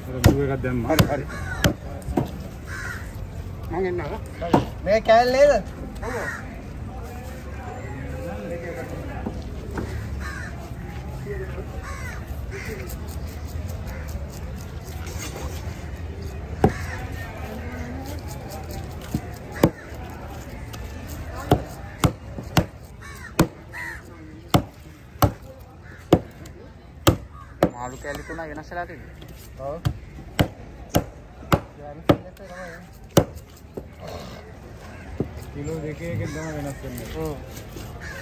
රොඩු එකක් දැම්මා. හරි හරි. මං එන්නවා. මේ කෑල්ලේද? ඔව්. මාළු කෑලි තුන වෙනස් වෙලා තියෙන්නේ. ඔව්. කිලෝ 2 එකෙන් තමයි වෙනස් වෙන්නේ. ඔව්.